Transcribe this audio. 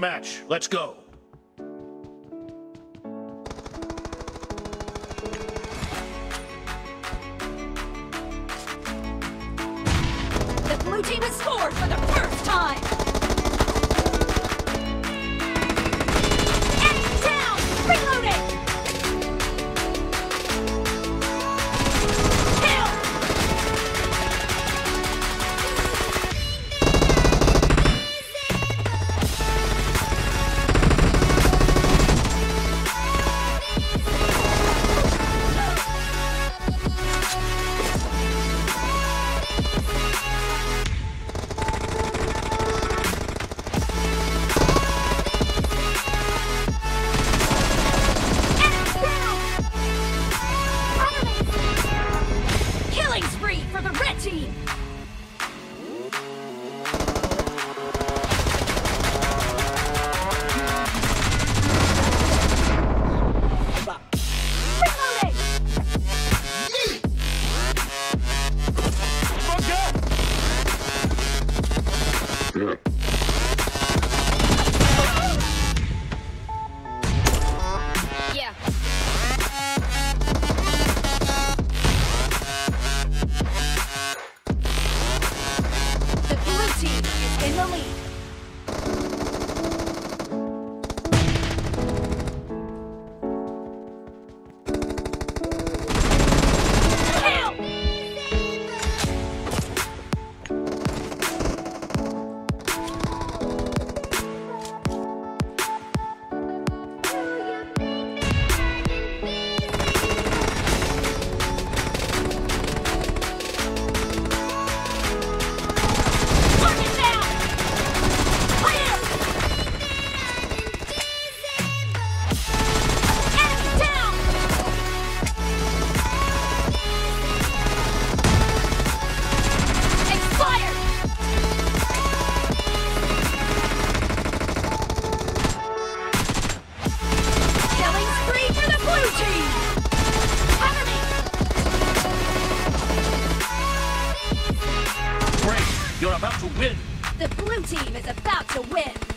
match. Let's go. The blue team has scored for the first time! Enemy down! Reloading! Kill! Killing spree for the red team! Reloading! Yeah. The blue team is in the lead. Kill! Target down! Clear! Enemy down! Expired! Killing spree for the blue team! Cover me! Great. You're about to win. The blue team is about to win!